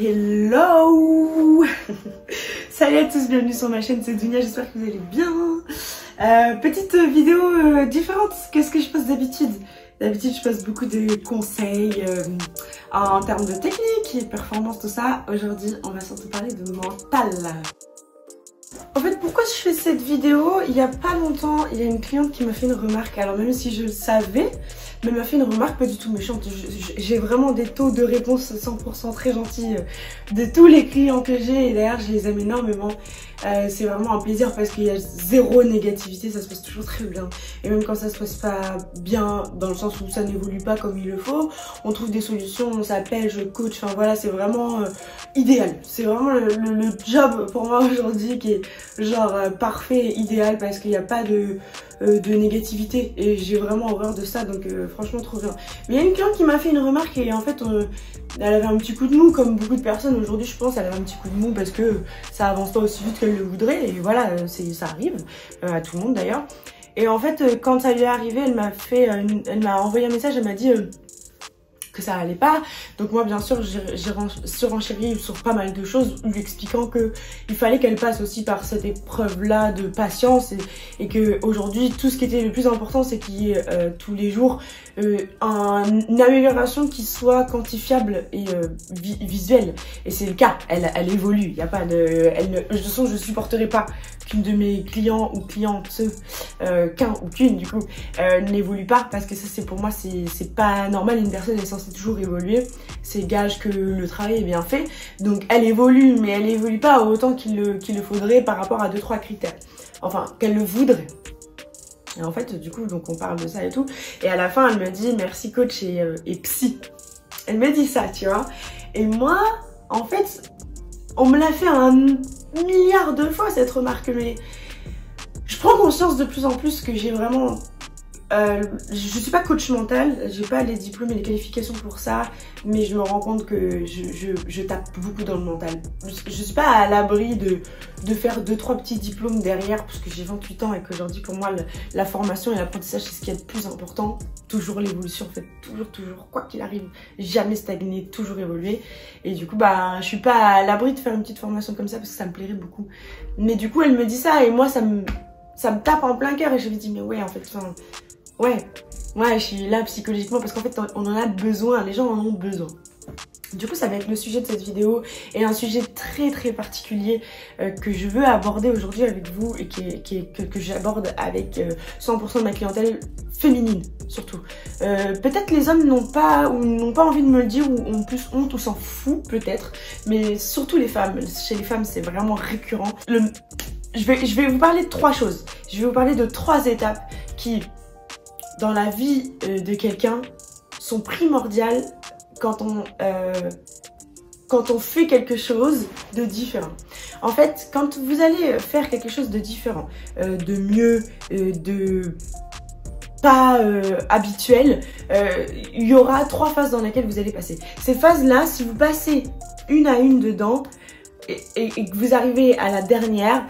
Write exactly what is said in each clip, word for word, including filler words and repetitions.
Hello. Salut à tous, bienvenue sur ma chaîne, c'est Dounia, j'espère que vous allez bien. Euh, petite vidéo euh, différente que ce que je poste d'habitude. D'habitude je poste beaucoup de conseils euh, en termes de technique et performance, tout ça. Aujourd'hui on va surtout parler de mental. En fait, pourquoi je fais cette vidéo? Il n'y a pas longtemps, il y a une cliente qui m'a fait une remarque. Alors même si je le savais, mais elle m'a fait une remarque pas du tout méchante. J'ai vraiment des taux de réponse cent pour cent très gentils de tous les clients que j'ai. Et d'ailleurs, je les aime énormément. Euh, c'est vraiment un plaisir parce qu'il y a zéro négativité, ça se passe toujours très bien. Et même quand ça se passe pas bien, dans le sens où ça n'évolue pas comme il le faut, on trouve des solutions, on s'appelle, je coach, enfin voilà, c'est vraiment euh, idéal. C'est vraiment le, le, le job pour moi aujourd'hui qui est genre euh, parfait et idéal parce qu'il n'y a pas de, euh, de négativité et j'ai vraiment horreur de ça, donc euh, franchement trop bien. Mais il y a une cliente qui m'a fait une remarque et en fait on, elle avait un petit coup de mou comme beaucoup de personnes aujourd'hui, je pense. Elle avait un petit coup de mou parce que ça avance pas aussi vite qu'elle le voudrait et voilà, ça arrive euh, à tout le monde d'ailleurs. Et en fait euh, quand ça lui est arrivé, elle m'a fait euh, une, elle m'a envoyé un message, elle m'a dit euh, que ça allait pas. Donc moi bien sûr j'ai surenchéri sur pas mal de choses, lui expliquant que il fallait qu'elle passe aussi par cette épreuve là de patience et, et que aujourd'hui tout ce qui était le plus important c'est qu'il y ait euh, tous les jours euh, un, une amélioration qui soit quantifiable et euh, vi visuelle, et c'est le cas. Elle, elle évolue, il y a pas de, elle ne, de toute façon je supporterai pas qu'une de mes clients ou clientes euh, qu'un ou qu'une du coup euh, n'évolue pas, parce que ça c'est pour moi c'est pas normal. Une personne est censée toujours évoluer, c'est gage que le travail est bien fait. Donc elle évolue, mais elle évolue pas autant qu'il le, qu'il le faudrait par rapport à deux trois critères, enfin qu'elle le voudrait. Et en fait du coup donc on parle de ça et tout, et à la fin elle me dit merci coach et, euh, et psy. Elle me dit ça, tu vois. Et moi en fait on me l'a fait un milliard de fois cette remarque, mais je prends conscience de plus en plus que j'ai vraiment Euh, je suis pas coach mental, j'ai pas les diplômes et les qualifications pour ça, mais je me rends compte que je, je, je tape beaucoup dans le mental. Je, je suis pas à l'abri de, de faire deux trois petits diplômes derrière, parce que j'ai vingt-huit ans et qu'aujourd'hui pour moi le, la formation et l'apprentissage c'est ce qui est le plus important. Toujours l'évolution en fait, toujours toujours, quoi qu'il arrive, jamais stagner, toujours évoluer. Et du coup bah je suis pas à l'abri de faire une petite formation comme ça parce que ça me plairait beaucoup. Mais du coup elle me dit ça et moi ça me, ça me tape en plein cœur et je lui dis mais ouais en fait enfin... Ouais, ouais, je suis là psychologiquement parce qu'en fait on en a besoin, les gens en ont besoin. Du coup ça va être le sujet de cette vidéo, et un sujet très très particulier euh, que je veux aborder aujourd'hui avec vous et qui est, qui est, que, que j'aborde avec euh, cent pour cent de ma clientèle féminine surtout. Euh, peut-être les hommes n'ont pas ou n'ont pas envie de me le dire ou ont plus honte ou s'en foutent peut-être, mais surtout les femmes. Chez les femmes c'est vraiment récurrent. Le, je, vais, je vais vous parler de trois choses. Je vais vous parler de trois étapes qui dans la vie euh, de quelqu'un sont primordiales quand on, euh, quand on fait quelque chose de différent. En fait, quand vous allez faire quelque chose de différent, euh, de mieux, euh, de pas euh, habituel, euh, il y aura trois phases dans lesquelles vous allez passer. Ces phases-là, si vous passez une à une dedans et, et, et que vous arrivez à la dernière,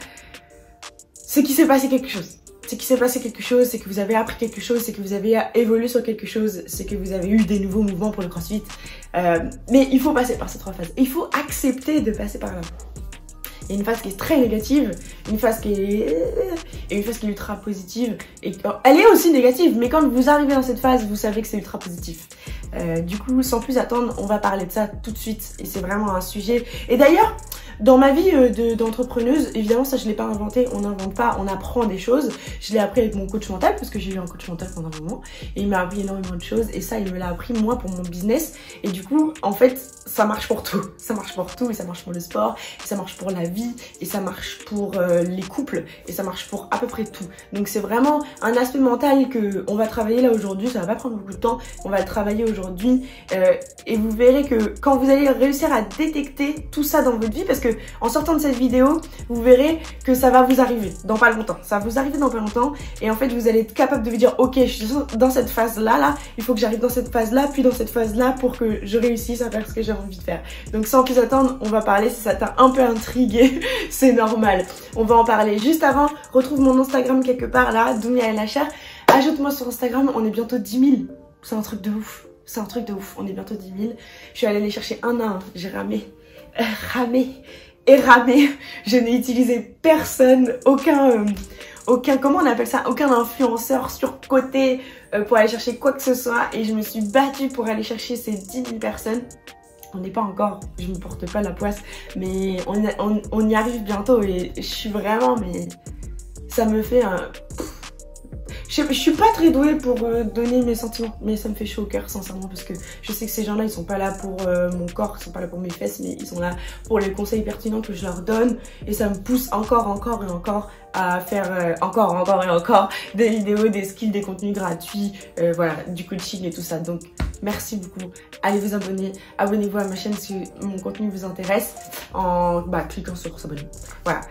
c'est qu'il s'est passé quelque chose. C'est qu'il s'est passé quelque chose, c'est que vous avez appris quelque chose, c'est que vous avez évolué sur quelque chose, c'est que vous avez eu des nouveaux mouvements pour le crossfit. Euh, mais il faut passer par ces trois phases. Il faut accepter de passer par là. Il y a une phase qui est très négative, une phase qui est... et une phase qui est ultra positive. Et elle est aussi négative, mais quand vous arrivez dans cette phase, vous savez que c'est ultra positif. Euh, du coup, sans plus attendre, on va parler de ça tout de suite. Et c'est vraiment un sujet... Et d'ailleurs... Dans ma vie d'entrepreneuse, évidemment ça je l'ai pas inventé, on n'invente pas, on apprend des choses. Je l'ai appris avec mon coach mental parce que j'ai eu un coach mental pendant un moment et il m'a appris énormément de choses, et ça il me l'a appris moi pour mon business. Et du coup en fait ça marche pour tout, ça marche pour tout, et ça marche pour le sport, et ça marche pour la vie, et ça marche pour euh, les couples, et ça marche pour à peu près tout. Donc c'est vraiment un aspect mental que on va travailler là aujourd'hui, ça va pas prendre beaucoup de temps, on va le travailler aujourd'hui euh, et vous verrez que quand vous allez réussir à détecter tout ça dans votre vie, parce que en sortant de cette vidéo, vous verrez que ça va vous arriver dans pas longtemps. Ça va vous arriver dans pas longtemps et en fait vous allez être capable de vous dire ok, je suis dans cette phase là, là, il faut que j'arrive dans cette phase là, puis dans cette phase là pour que je réussisse à faire ce que j'ai envie de faire. Donc sans plus attendre, on va parler. Si ça t'a un peu intrigué, c'est normal. On va en parler. Juste avant, retrouve mon Instagram quelque part là, Dounia El Achar. Ajoute-moi sur Instagram, on est bientôt dix mille. C'est un truc de ouf. C'est un truc de ouf, on est bientôt dix mille. Je suis allée les chercher un à un, j'ai ramé. ramé et ramé. Je n'ai utilisé personne, aucun, euh, aucun, comment on appelle ça, aucun influenceur surcoté euh, pour aller chercher quoi que ce soit. Et je me suis battue pour aller chercher ces dix mille personnes. On n'est pas encore, je ne porte pas la poisse, mais on, on, on y arrive bientôt et je suis vraiment, mais ça me fait un... Je, je suis pas très douée pour euh, donner mes sentiments, mais ça me fait chaud au cœur sincèrement parce que je sais que ces gens-là ils sont pas là pour euh, mon corps, ils sont pas là pour mes fesses, mais ils sont là pour les conseils pertinents que je leur donne et ça me pousse encore, encore et encore à faire euh, encore, encore et encore des vidéos, des skills, des contenus gratuits, euh, voilà, du coaching et tout ça. Donc merci beaucoup, allez vous abonner, abonnez-vous à ma chaîne si mon contenu vous intéresse en bah, cliquant sur s'abonner, voilà.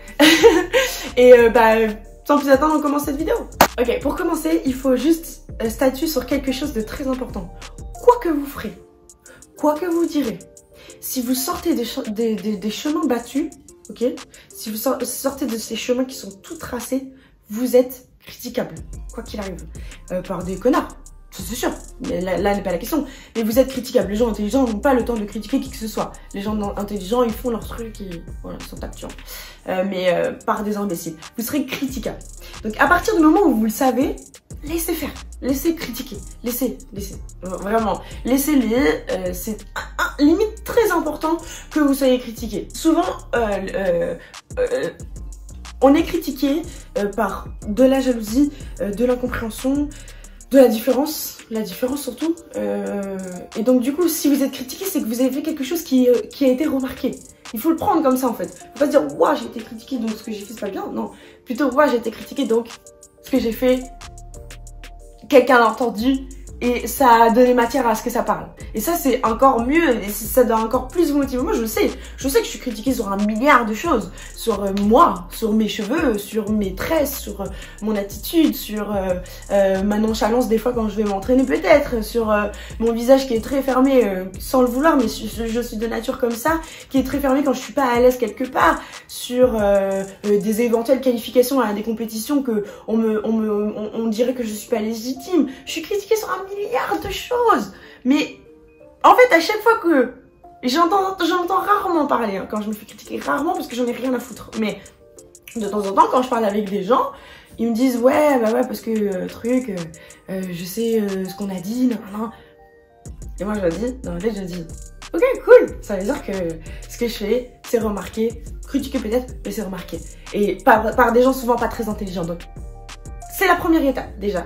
Et euh, bah sans plus attendre, on commence cette vidéo. Ok, pour commencer, il faut juste euh, statuer sur quelque chose de très important. Quoi que vous ferez, quoi que vous direz, si vous sortez des, des, des, des chemins battus, ok, si vous sortez de ces chemins qui sont tout tracés, vous êtes critiquable, quoi qu'il arrive, euh, par des connards. C'est sûr, mais là, là n'est pas la question. Mais vous êtes critiquable. Les gens intelligents n'ont pas le temps de critiquer qui que ce soit. Les gens intelligents, ils font leur truc et voilà, ils sont tactuants. Euh, mais euh, par des imbéciles. Vous serez critiquable. Donc à partir du moment où vous le savez, laissez faire. Laissez critiquer. Laissez, laissez. Vraiment. Laissez-les. Euh, c'est limite très important que vous soyez critiqué. Souvent, euh, euh, euh, on est critiqué euh, par de la jalousie, euh, de l'incompréhension, de la différence, la différence surtout. Euh, et donc du coup, si vous êtes critiqué, c'est que vous avez fait quelque chose qui, euh, qui a été remarqué. Il faut le prendre comme ça en fait. Faut pas se dire, ouah, j'ai été critiqué, donc ce que j'ai fait c'est pas bien. Non, plutôt, ouah, j'ai été critiqué, donc ce que j'ai fait, quelqu'un l'a entendu et ça a donné matière à ce que ça parle. Et ça, c'est encore mieux et ça doit encore plus vous motiver. Moi, je le sais. Je sais que je suis critiquée sur un milliard de choses. Sur euh, moi, sur mes cheveux, sur mes tresses, sur euh, mon attitude, sur euh, euh, ma nonchalance des fois quand je vais m'entraîner peut-être, sur euh, mon visage qui est très fermé euh, sans le vouloir, mais je, je suis de nature comme ça, qui est très fermé quand je suis pas à l'aise quelque part, sur euh, euh, des éventuelles qualifications à des compétitions que on me, on me, on, on dirait que je suis pas légitime. Je suis critiquée sur un milliard de choses. Mais en fait, à chaque fois que j'entends, j'entends rarement parler, hein, quand je me fais critiquer, rarement parce que j'en ai rien à foutre. Mais de temps en temps, quand je parle avec des gens, ils me disent ouais, bah ouais, parce que euh, truc, euh, euh, je sais euh, ce qu'on a dit, non, non. Et moi, je leur dis, dans ma tête, je dis, ok, cool. Ça veut dire que ce que je fais, c'est remarqué, critiquer peut-être, mais c'est remarqué. Et par, par des gens souvent pas très intelligents. Donc, c'est la première étape déjà.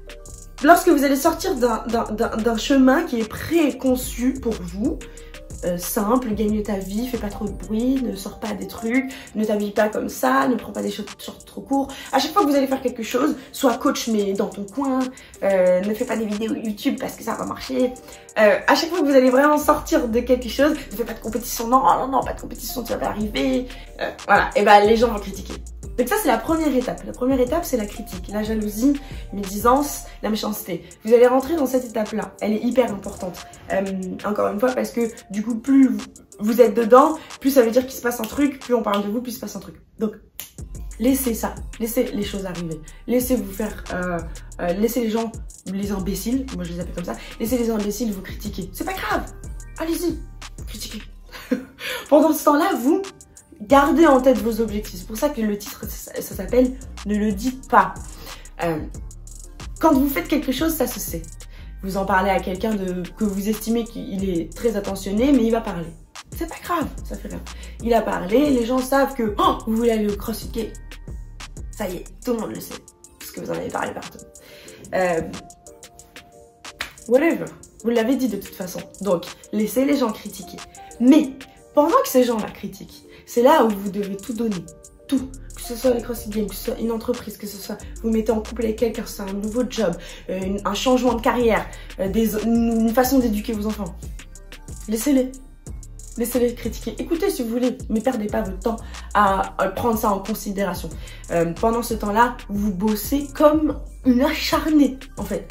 Lorsque vous allez sortir d'un chemin qui est préconçu pour vous, euh, simple, gagne ta vie, fais pas trop de bruit, ne sors pas des trucs, ne t'habille pas comme ça, ne prends pas des shorts trop courts. À chaque fois que vous allez faire quelque chose, sois coach mais dans ton coin, euh, ne fais pas des vidéos YouTube parce que ça va marcher. Euh, à chaque fois que vous allez vraiment sortir de quelque chose, ne fais pas de compétition, non, non, non, pas de compétition, tu vas pas arriver. Euh, voilà, et ben les gens vont critiquer. Donc ça c'est la première étape. La première étape c'est la critique, la jalousie, médisance, la méchanceté. Vous allez rentrer dans cette étape-là. Elle est hyper importante. Euh, encore une fois parce que du coup plus vous êtes dedans, plus ça veut dire qu'il se passe un truc, plus on parle de vous, plus il se passe un truc. Donc laissez ça, laissez les choses arriver. Laissez vous faire, euh, euh, laissez les gens, les imbéciles, moi je les appelle comme ça, laissez les imbéciles vous critiquer. C'est pas grave, allez-y, critiquez. Pendant ce temps-là, vous gardez en tête vos objectifs. C'est pour ça que le titre, ça, ça s'appelle « Ne le dites pas euh, ». Quand vous faites quelque chose, ça se sait. Vous en parlez à quelqu'un de que vous estimez qu'il est très attentionné, mais il va parler. C'est pas grave, ça fait rien. Il a parlé, les gens savent que oh, vous voulez aller au CrossFit Games. Ça y est, tout le monde le sait, parce que vous en avez parlé partout. Euh, whatever, vous l'avez dit de toute façon. Donc, laissez les gens critiquer. Mais, pendant que ces gens-là critiquent, c'est là où vous devez tout donner. Tout. Que ce soit les CrossFit Games, que ce soit une entreprise, que ce soit vous mettez en couple avec quelqu'un, que ce soit un nouveau job, euh, une, un changement de carrière, euh, des, une, une façon d'éduquer vos enfants. Laissez-les. Laissez-les critiquer. Écoutez si vous voulez, mais perdez pas votre temps à, à prendre ça en considération. Euh, pendant ce temps-là, vous bossez comme une acharnée, en fait,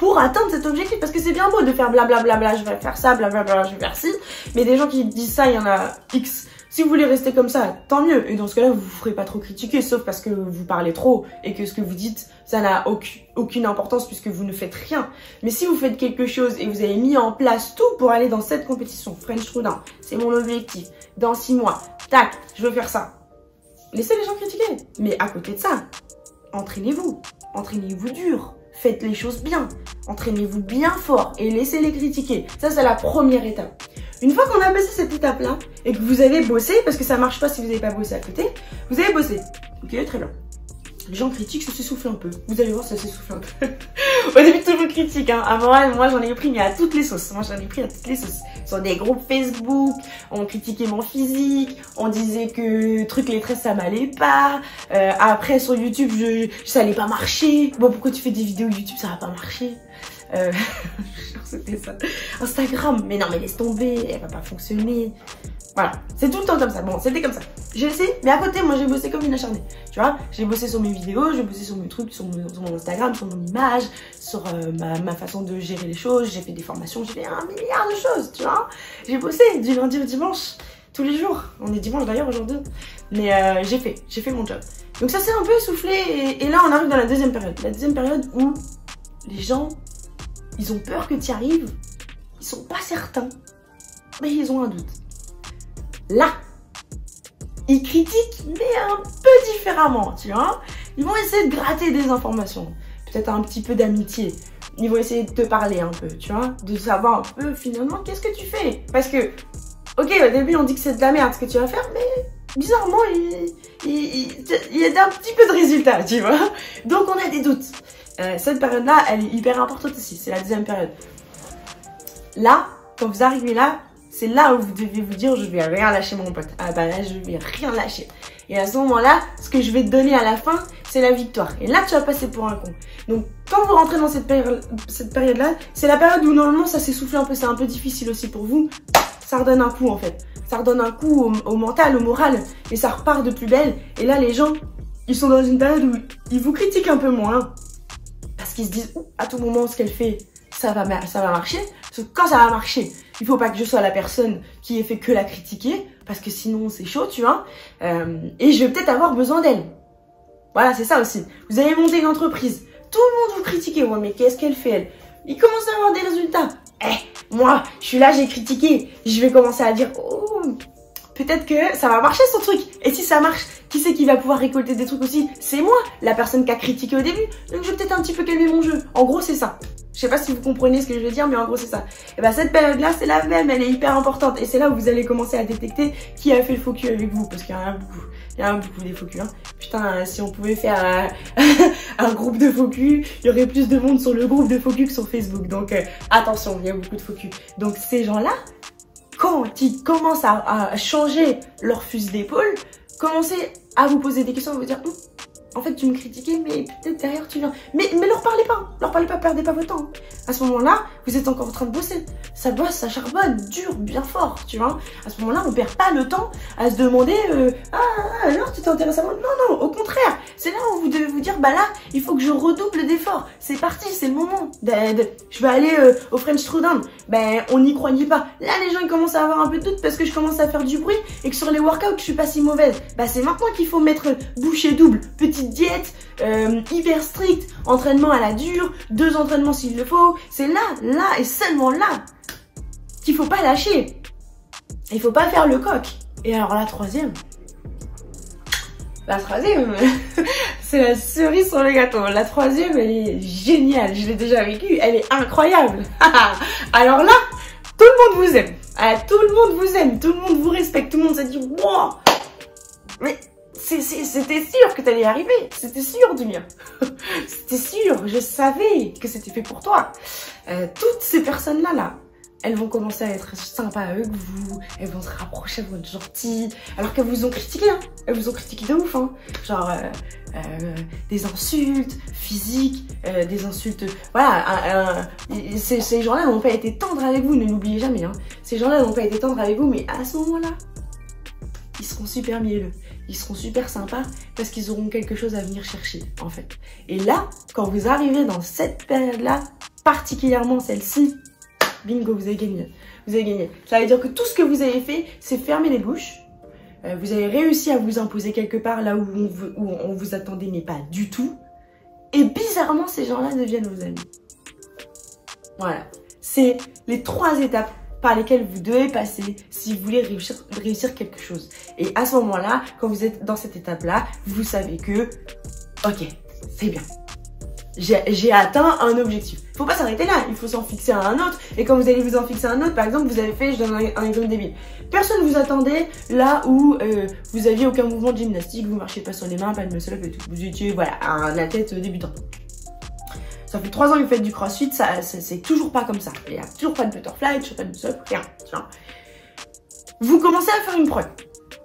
pour atteindre cet objectif. Parce que c'est bien beau de faire blablabla, bla bla, je vais faire ça, blablabla, je vais faire ci. Mais des gens qui disent ça, il y en a X. Si vous voulez rester comme ça, tant mieux. Et dans ce cas-là, vous vous ferez pas trop critiquer, sauf parce que vous parlez trop et que ce que vous dites, ça n'a aucune, aucune importance puisque vous ne faites rien. Mais si vous faites quelque chose et vous avez mis en place tout pour aller dans cette compétition, French Throwdown, c'est mon objectif. Dans six mois, tac, je veux faire ça. Laissez les gens critiquer. Mais à côté de ça, entraînez-vous. Entraînez-vous dur. Faites les choses bien. Entraînez-vous bien fort et laissez-les critiquer. Ça, c'est la première étape. Une fois qu'on a passé cette étape-là et que vous avez bossé, parce que ça marche pas si vous n'avez pas bossé à côté, vous avez bossé. Ok, très bien. Les gens critiquent, ça s'essouffle un peu. Vous allez voir, ça s'essouffle un peu. Au début, tout le monde critique. Hein. À moi, moi j'en ai pris mais à toutes les sauces. Moi, j'en ai pris à toutes les sauces. Sur des groupes Facebook, on critiquait mon physique, on disait que truc les tresses, ça m'allait pas. Euh, après, sur YouTube, je, ça allait pas marcher. Bon, pourquoi tu fais des vidéos YouTube, ça va pas marcher? Euh, c'était ça. Instagram, mais non, mais laisse tomber, elle va pas fonctionner. Voilà, c'est tout le temps comme ça. Bon, c'était comme ça. J'ai essayé, mais à côté, moi, j'ai bossé comme une acharnée. Tu vois, j'ai bossé sur mes vidéos, j'ai bossé sur mes trucs, sur mon, sur mon Instagram, sur mon image, sur euh, ma, ma façon de gérer les choses. J'ai fait des formations, j'ai fait un milliard de choses, tu vois. J'ai bossé du lundi au dimanche, tous les jours. On est dimanche d'ailleurs aujourd'hui. Mais euh, j'ai fait, j'ai fait mon job. Donc ça s'est un peu essoufflé et, et là, on arrive dans la deuxième période. La deuxième période où les gens, ils ont peur que tu y arrives, ils sont pas certains, mais ils ont un doute. Là, ils critiquent, mais un peu différemment, tu vois. Ils vont essayer de gratter des informations, peut-être un petit peu d'amitié. Ils vont essayer de te parler un peu, tu vois, de savoir un peu finalement qu'est-ce que tu fais. Parce que, ok, au début on dit que c'est de la merde ce que tu vas faire, mais bizarrement, il, il, il, il y a un petit peu de résultats, tu vois. Donc on a des doutes. Euh, cette période-là, elle est hyper importante aussi, c'est la deuxième période. Là, quand vous arrivez là, c'est là où vous devez vous dire, je vais rien lâcher mon pote. Ah bah là, je vais rien lâcher. Et à ce moment-là, ce que je vais te donner à la fin, c'est la victoire. Et là, tu vas passer pour un con. Donc, quand vous rentrez dans cette période, cette période-là, c'est la période où normalement, ça s'essouffle un peu, c'est un peu difficile aussi pour vous. Ça redonne un coup, en fait. Ça redonne un coup au, au mental, au moral. Et ça repart de plus belle. Et là, les gens, ils sont dans une période où ils vous critiquent un peu moins. Parce qu'ils se disent, à tout moment, ce qu'elle fait, ça va, ça va marcher. Parce que quand ça va marcher, il faut pas que je sois la personne qui ait fait que la critiquer, parce que sinon c'est chaud, tu vois. Euh, et je vais peut-être avoir besoin d'elle. Voilà, c'est ça aussi. Vous avez monté une entreprise, tout le monde vous critique, ouais, mais qu'est-ce qu'elle fait, elle? Il commence à avoir des résultats. Eh, moi, je suis là, j'ai critiqué. Je vais commencer à dire, oh, peut-être que ça va marcher son truc. Et si ça marche, qui c'est qui va pouvoir récolter des trucs aussi? C'est moi, la personne qui a critiqué au début. Donc je vais peut-être un petit peu calmer mon jeu. En gros, c'est ça. Je sais pas si vous comprenez ce que je veux dire, mais en gros c'est ça. Et bah cette période-là, c'est la même, elle est hyper importante. Et c'est là où vous allez commencer à détecter qui a fait le faux cul avec vous. Parce qu'il y en a beaucoup. Il y en a beaucoup des faux culs. Hein. Putain, si on pouvait faire un, un groupe de faux culs, il y aurait plus de monde sur le groupe de faux culs que sur Facebook. Donc euh, attention, il y a beaucoup de faux culs. Donc ces gens-là, quand ils commencent à, à changer leur fusil d'épaule, commencez à vous poser des questions, à vous dire... Hm, en fait, tu me critiquais, mais peut-être derrière tu viens. Mais, mais leur parlez pas, leur parlez pas, perdez pas votre temps. À ce moment-là, vous êtes encore en train de bosser. Ça bosse, ça charbonne, dur, bien fort, tu vois. À ce moment-là, on perd pas le temps à se demander euh, ah, alors tu t'intéresses à moi? Non, non, au contraire. C'est là où vous devez vous dire, bah là, il faut que je redouble d'efforts. C'est parti, c'est le moment. De, de, je vais aller euh, au French Throwdown. Ben, on n'y croyait pas. Là, les gens, ils commencent à avoir un peu de doute parce que je commence à faire du bruit et que sur les workouts, je suis pas si mauvaise. Bah, c'est maintenant qu'il faut mettre bouchée double, petit diète, euh, hyper strict, entraînement à la dure, deux entraînements s'il le faut. C'est là, là et seulement là qu'il faut pas lâcher. Il faut pas faire le coq. Et alors la troisième, la troisième, c'est la cerise sur le gâteau. La troisième, elle est géniale. Je l'ai déjà vécue. Elle est incroyable. Alors là, tout le monde vous aime. Ah, tout le monde vous aime. Tout le monde vous respecte. Tout le monde se dit, wow, mais c'était sûr que t'allais y arriver. C'était sûr, Dunia. C'était sûr. Je savais que c'était fait pour toi. Euh, toutes ces personnes-là, là, elles vont commencer à être sympas avec vous, elles vont se rapprocher, elles vont être gentilles, alors qu'elles vous ont critiqué, hein. Elles vous ont critiqué de ouf, hein. Genre euh, euh, des insultes physiques, euh, des insultes, voilà, euh, euh, ces, ces gens-là n'ont pas été tendres avec vous, ne l'oubliez jamais, hein. Ces gens-là n'ont pas été tendres avec vous, mais à ce moment-là, ils seront super mielleux, ils seront super sympas parce qu'ils auront quelque chose à venir chercher, en fait. Et là, quand vous arrivez dans cette période-là, particulièrement celle-ci, bingo, vous avez gagné. Vous avez gagné. Ça veut dire que tout ce que vous avez fait, c'est fermer les bouches. Euh, vous avez réussi à vous imposer quelque part là où on, vous, où on vous attendait, mais pas du tout. Et bizarrement, ces gens-là deviennent vos amis. Voilà. C'est les trois étapes par lesquelles vous devez passer si vous voulez réussir, réussir quelque chose. Et à ce moment-là, quand vous êtes dans cette étape-là, vous savez que, ok, c'est bien. J'ai atteint un objectif. Il ne faut pas s'arrêter là, il faut s'en fixer un autre. Et quand vous allez vous en fixer un autre, par exemple, vous avez fait, je donne un, un exemple débile. Personne ne vous attendait là où euh, vous aviez aucun mouvement de gymnastique, vous marchez pas sur les mains, pas de muscle up et tout. Vous étiez, voilà, un athlète débutant. Ça fait trois ans que vous faites du crossfit, ça, ça c'est toujours pas comme ça. Il n'y a toujours pas de butterfly, toujours pas de muscle up, rien. Tiens. Vous commencez à faire une preuve.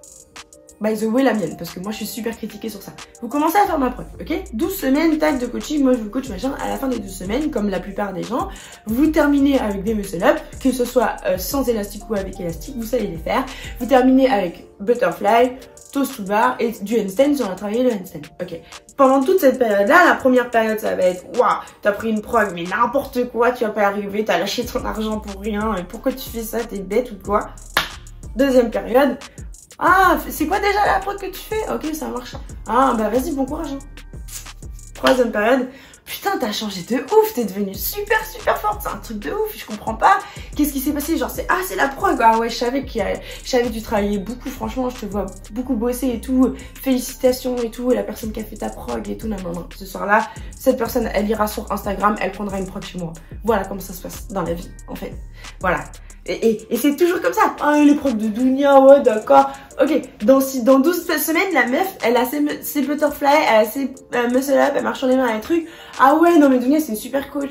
By the way, la mienne, parce que moi je suis super critiquée sur ça. Vous commencez à faire ma preuve, ok? douze semaines, tac, de coaching, moi je vous coach machin. À la fin des douze semaines, comme la plupart des gens, vous terminez avec des muscle up, que ce soit euh, sans élastique ou avec élastique, vous savez les faire. Vous terminez avec butterfly, toast to bar et du handstand, si on a travaillé le handstand, ok? Pendant toute cette période-là, la première période, ça va être waouh, t'as pris une preuve, mais n'importe quoi, tu vas pas y arriver, t'as lâché ton argent pour rien, et pourquoi tu fais ça, t'es bête ou quoi? Deuxième période, ah, c'est quoi déjà la prod que tu fais? Ok, ça marche. Ah, bah vas-y, bon courage. Hein. Troisième période. Putain, t'as changé de ouf, t'es devenue super super forte, c'est un truc de ouf, je comprends pas. Qu'est-ce qui s'est passé? Genre, c'est ah, c'est la prod. Ah ouais, je savais, qu'il y a... je savais que tu travaillais beaucoup, franchement, je te vois beaucoup bosser et tout. Félicitations et tout, et la personne qui a fait ta prog et tout, non, non, non. Ce soir-là, cette personne, elle ira sur Instagram, elle prendra une prog chez moi. Voilà comment ça se passe dans la vie, en fait. Voilà. Et, et, et c'est toujours comme ça. Ah, les profs de Dounia, ouais, d'accord. Ok, dans, dans douze semaines, la meuf, elle a ses, ses butterfly, elle a ses euh, muscle up, elle marche sur les mains, les trucs. Ah ouais, non mais Dounia, c'est une super coach.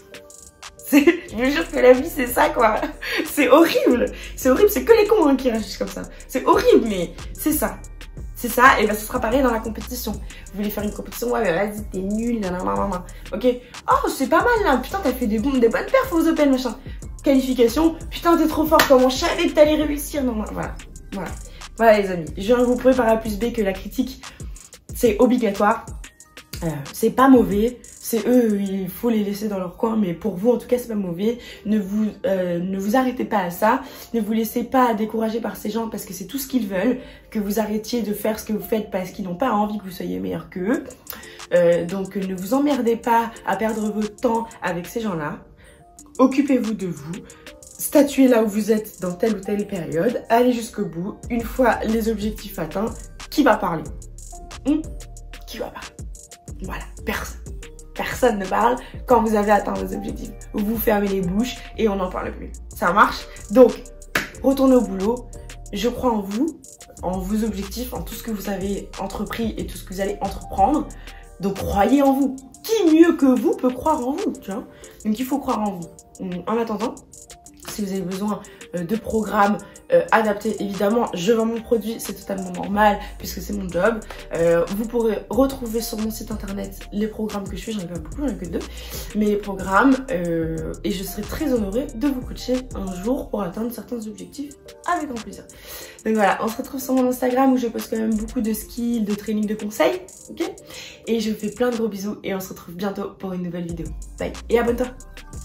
Je vous jure que la vie, c'est ça, quoi. C'est horrible. C'est horrible, c'est que les cons hein, qui réagissent comme ça. C'est horrible, mais c'est ça. C'est ça, et ben ce sera pareil dans la compétition. Vous voulez faire une compétition, ouais, mais vas-y, t'es nul, nanana. Ok. Oh, c'est pas mal là. Putain, t'as fait des, des bonnes perfs aux Open, machin. Qualification, putain t'es trop fort, comment je savais que t'allais réussir. Non, non, voilà, voilà, voilà les amis, je viens de vous prouver par A plus B que la critique c'est obligatoire, euh, c'est pas mauvais, c'est eux, il faut les laisser dans leur coin, mais pour vous en tout cas c'est pas mauvais, ne vous, euh, ne vous arrêtez pas à ça, ne vous laissez pas décourager par ces gens parce que c'est tout ce qu'ils veulent, que vous arrêtiez de faire ce que vous faites parce qu'ils n'ont pas envie que vous soyez meilleur qu'eux, euh, donc ne vous emmerdez pas à perdre votre temps avec ces gens-là. Occupez-vous de vous, statuez là où vous êtes dans telle ou telle période, allez jusqu'au bout. Une fois les objectifs atteints, qui va parler? hum Qui va parler? Voilà, personne. Personne ne parle quand vous avez atteint vos objectifs. Vous fermez les bouches et on n'en parle plus. Ça marche? Donc, retournez au boulot. Je crois en vous, en vos objectifs, en tout ce que vous avez entrepris et tout ce que vous allez entreprendre. Donc, croyez en vous. Qui mieux que vous peut croire en vous, tu vois? Donc, il faut croire en vous. En attendant, si vous avez besoin euh, de programmes euh, adaptés, évidemment, je vends mon produit, c'est totalement normal puisque c'est mon job. Euh, vous pourrez retrouver sur mon site internet les programmes que je fais, j'en ai pas beaucoup, j'en ai que deux, mais les programmes, euh, et je serai très honorée de vous coacher un jour pour atteindre certains objectifs avec grand plaisir. Donc voilà, on se retrouve sur mon Instagram où je poste quand même beaucoup de skills, de training, de conseils, ok? Et je vous fais plein de gros bisous et on se retrouve bientôt pour une nouvelle vidéo. Bye et abonne-toi!